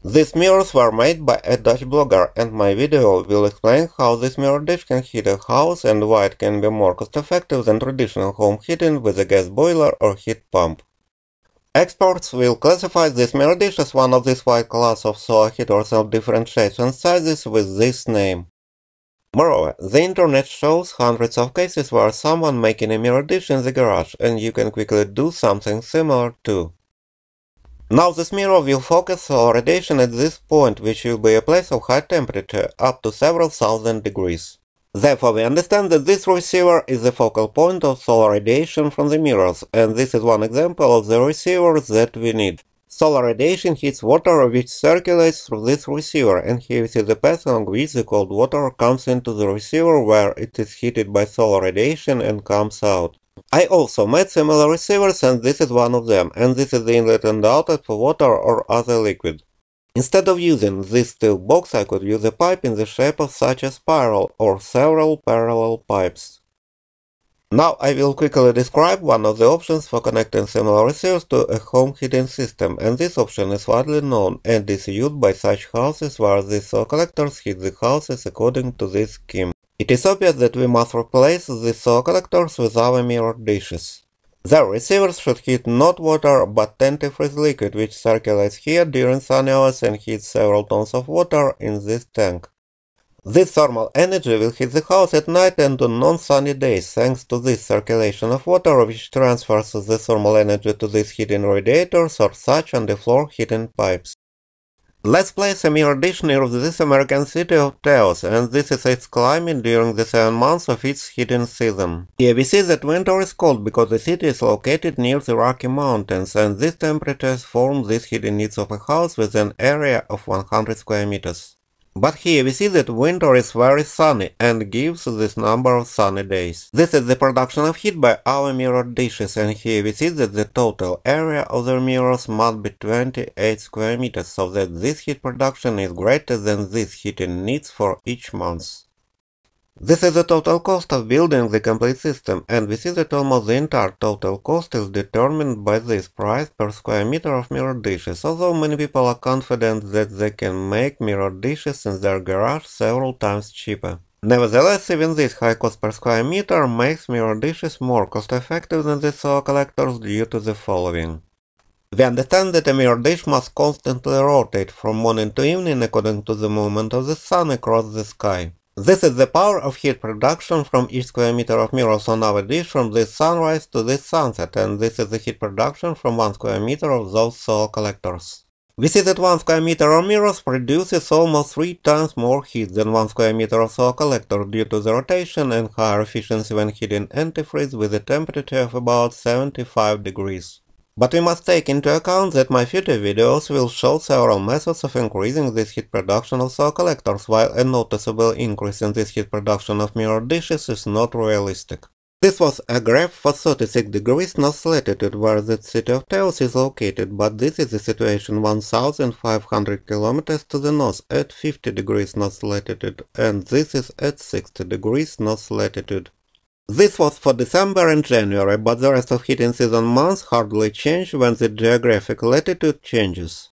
These mirrors were made by a Dutch blogger, and my video will explain how this mirror dish can heat a house and why it can be more cost-effective than traditional home heating with a gas boiler or heat pump. Experts will classify this mirror dish as one of this wide class of solar heaters of different shapes and sizes with this name. Moreover, the internet shows hundreds of cases where someone making a mirror dish in the garage, and you can quickly do something similar too. Now this mirror will focus solar radiation at this point, which will be a place of high temperature, up to several thousand degrees. Therefore, we understand that this receiver is the focal point of solar radiation from the mirrors, and this is one example of the receiver that we need. Solar radiation heats water which circulates through this receiver, and here we see the path along which the cold water comes into the receiver where it is heated by solar radiation and comes out. I also made similar receivers, and this is one of them, and this is the inlet and outlet for water or other liquid. Instead of using this steel box, I could use a pipe in the shape of such a spiral or several parallel pipes. Now I will quickly describe one of the options for connecting similar receivers to a home heating system, and this option is widely known and is used by such houses where the solar collectors heat the houses according to this scheme. It is obvious that we must replace the solar collectors with our mirror dishes. Their receivers should heat not water but antifreeze liquid, which circulates here during sunny hours and heats several tons of water in this tank. This thermal energy will heat the house at night and on non-sunny days, thanks to this circulation of water, which transfers the thermal energy to these heating radiators or such underfloor heating pipes. Let's place a mirror dish near this American city of Taos, and this is its climate during the 7 months of its heating season. Here we see that winter is cold because the city is located near the Rocky Mountains, and these temperatures form these heating needs of a house with an area of 100 square meters. But here we see that winter is very sunny and gives this number of sunny days. This is the production of heat by our mirror dishes, and here we see that the total area of the mirrors must be 28 square meters, so that this heat production is greater than this heating needs for each month. This is the total cost of building the complete system, and we see that almost the entire total cost is determined by this price per square meter of mirror dishes, although many people are confident that they can make mirror dishes in their garage several times cheaper. Nevertheless, even this high cost per square meter makes mirror dishes more cost-effective than the solar collectors due to the following. We understand that a mirror dish must constantly rotate from morning to evening according to the movement of the sun across the sky. This is the power of heat production from each square meter of mirrors on our dish from this sunrise to this sunset, and this is the heat production from 1 square meter of those solar collectors. We see that 1 square meter of mirrors produces almost 3 times more heat than 1 square meter of solar collector due to the rotation and higher efficiency when heating antifreeze with a temperature of about 75 degrees. But we must take into account that my future videos will show several methods of increasing this heat production of solar collectors, while a noticeable increase in this heat production of mirror dishes is not realistic. This was a graph for 36 degrees north latitude where the city of Taos is located, but this is the situation 1500 kilometers to the north at 50 degrees north latitude, and this is at 60 degrees north latitude. This was for December and January, but the rest of heating season months hardly change when the geographic latitude changes.